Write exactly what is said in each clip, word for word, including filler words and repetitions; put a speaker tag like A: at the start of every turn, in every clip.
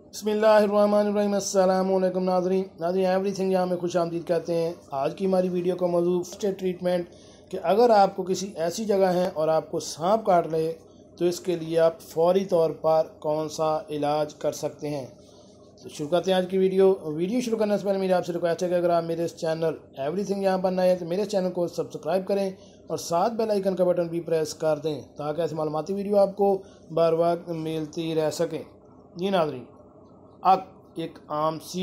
A: बिस्मिल्लाहिर्रहमानिर्रहीम। अस्सलाम वालेकुम नाज़रीन नाज़रीन एवरीथिंग यहाँ में खुश आमदीद कहते हैं। आज की हमारी वीडियो का मौजूद फर्स्ट ट्रीटमेंट कि अगर आपको किसी ऐसी जगह है और आपको सांप काट ले तो इसके लिए आप फौरी तौर पर कौन सा इलाज कर सकते हैं। तो शुरू करते हैं आज की वीडियो वीडियो शुरू करने से पहले मेरी आपसे रिक्वेस्ट है कि अगर आप मेरे इस चैनल एवरीथिंग यहाँ पर नए हैं तो मेरे चैनल को सब्सक्राइब करें और साथ बेल आइकन का बटन भी प्रेस कर दें ताकि ऐसी मालूमाती वीडियो आपको बर वक्त मिलती रह सकें। जी नाज़रीन, अक एक आम सी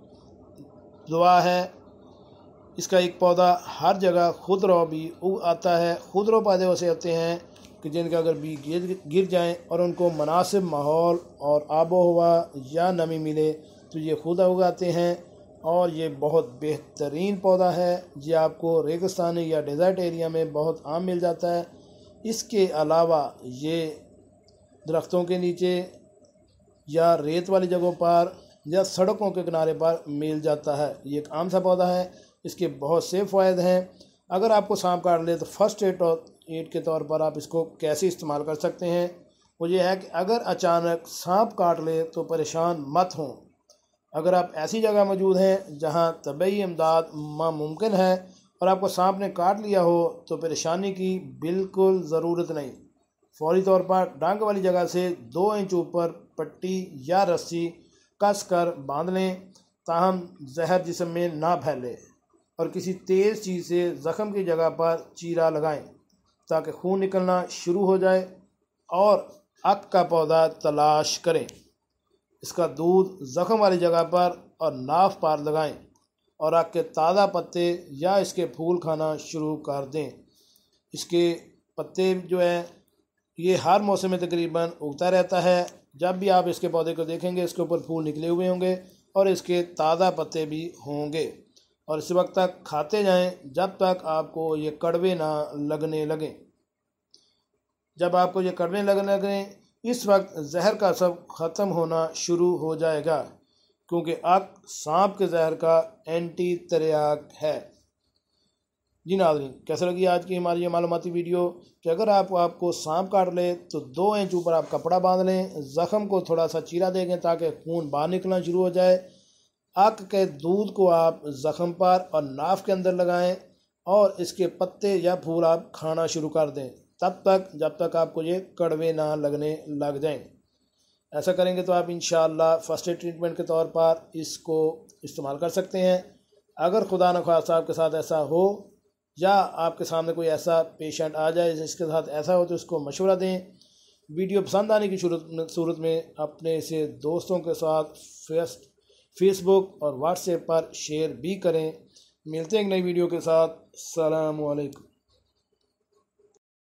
A: दवा है। इसका एक पौधा हर जगह खुदरो भी उग आता है। खुदरो पौधे वैसे होते हैं कि जिनके अगर भी गिर गिर जाएं और उनको मुनासिब माहौल और आबो हवा या नमी मिले तो ये खुद उगाते हैं और ये बहुत बेहतरीन पौधा है। ये आपको रेगिस्तानी या डेजर्ट एरिया में बहुत आम मिल जाता है। इसके अलावा ये दरख्तों के नीचे या रेत वाली जगहों पर या सड़कों के किनारे पर मिल जाता है। ये एक आम सा पौधा है। इसके बहुत से फ़ायदे हैं। अगर आपको सांप काट ले तो फर्स्ट एड एड के तौर पर आप इसको कैसे इस्तेमाल कर सकते हैं वो ये है कि अगर अचानक सांप काट ले तो परेशान मत हों। अगर आप ऐसी जगह मौजूद हैं जहां तबीयी इमदाद नामुमकिन है और आपको सांप ने काट लिया हो तो परेशानी की बिल्कुल ज़रूरत नहीं। फौरी तौर पर डांग वाली जगह से दो इंच ऊपर पट्टी या रस्सी कस कर बांध लें ताहम जहर जिस्म में ना फैले और किसी तेज़ चीज़ से ज़ख़म की जगह पर चीरा लगाएं ताकि खून निकलना शुरू हो जाए और अक का पौधा तलाश करें। इसका दूध ज़ख़म वाली जगह पर और नाफ पर लगाएं और अक के ताज़ा पत्ते या इसके फूल खाना शुरू कर दें। इसके पत्ते जो हैं ये हर मौसम में तकरीबन उगता रहता है। जब भी आप इसके पौधे को देखेंगे इसके ऊपर फूल निकले हुए होंगे और इसके ताज़ा पत्ते भी होंगे और इस वक्त तक खाते जाएं जब तक आपको ये कड़वे ना लगने लगें। जब आपको ये कड़वे लगने लगें इस वक्त जहर का सब ख़त्म होना शुरू हो जाएगा क्योंकि अक सांप के जहर का एंटी तरियाक है। जी नाज़रीन, कैसे लगी आज की हमारी ये मालूमाती वीडियो कि अगर आप आपको सांप काट ले तो दो इंच ऊपर आप कपड़ा बांध लें, ज़ख़म को थोड़ा सा चीरा देंगे ताकि खून बाहर निकलना शुरू हो जाए। अक के दूध को आप ज़ख़म पर और नाफ के अंदर लगाएं और इसके पत्ते या फूल आप खाना शुरू कर दें तब तक जब तक आपको ये कड़वे ना लगने लग जाएं। ऐसा करेंगे तो आप इंशाअल्लाह फर्स्ट एड ट्रीटमेंट के तौर पर इसको इस्तेमाल कर सकते हैं। अगर खुदा न ख्वास्ता आपके साथ ऐसा हो या आपके सामने कोई ऐसा पेशेंट आ जाए जिसके साथ ऐसा हो तो उसको मशवरा दें। वीडियो पसंद आने की सूरत में अपने से दोस्तों के साथ फेस फेसबुक और व्हाट्सएप पर शेयर भी करें। मिलते हैं एक नई वीडियो के साथ। अस्सलामु अलैकुम।